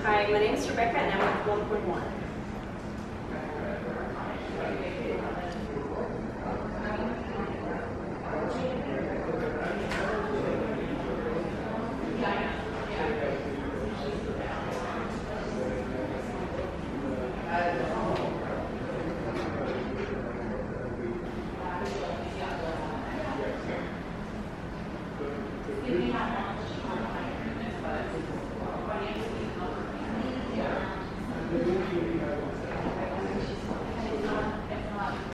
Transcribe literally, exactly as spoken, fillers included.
Hi, my name is Rebecca and I'm with one point one. Uh,